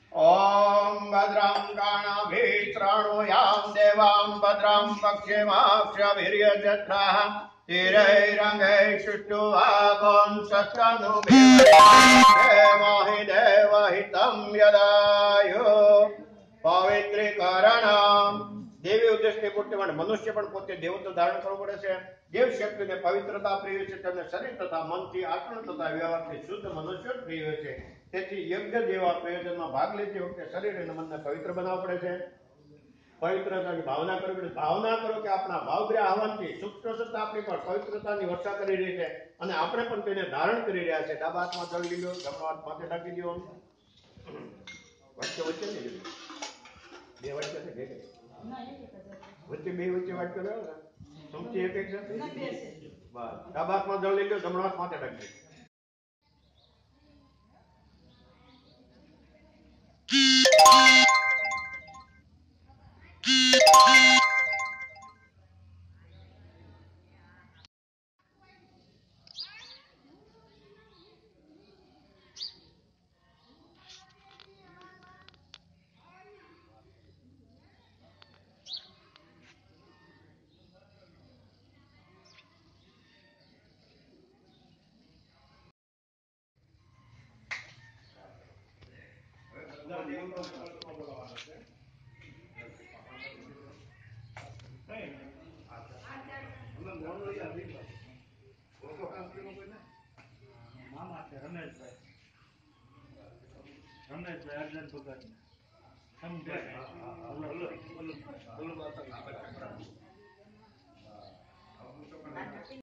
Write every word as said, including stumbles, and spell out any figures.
ओम भद्रं कर्णभिश्रणुयाम देवां भद्रं पश्येमाक्षवीर्यजत्राः स्थिरैरङ्गैः देवहि देवहितं यदायु पवित्रीकरणम् देवी उद्देश्य पूर्ति માટે મનુષ્ય પણ પોતે દેવત્વ ધારણ કરવું પડે છે. દેવ શક્તિને પવિત્રતા પ્રિય છે, તેમને શરીર તથા મનથી આચરણ તથા વ્યવહારથી શુદ્ધ મનુષ્ય પ્રિય છે. તેથી યજ્ઞ જેવા પ્રયોજનમાં ભાગ લેતી વખતે શરીર અને મનને પવિત્ર બનાવવું પડે છે. પવિત્રતાની ભાવના કરવી પડે. ભાવના કરો કે આપણા ભાવગ્રહ આવવાથી સૂક્ષ્મ સત્તા આપણી પર પવિત્રતાની વર્ષા કરી રહી છે અને આપણે પણ તેને ધારણ કરી રહ્યા છે. ડાબા હાથમાં જળ લીધો, જમણો હાથ માથે ઢાંકી દો. વચ્ચે વચ્ચે નહીં લીધું, બે વચ્ચે છે ભેગા વચ્ચે બે વચ્ચે વાત કરો ને સમજી એક એક છે. બસ ડાબા હાથમાં જળ લીધો, જમણો હાથ માથે ઢાંકી દો. રમેશભાઈ રમેશભાઈ અર્જન ભગત સમજાય.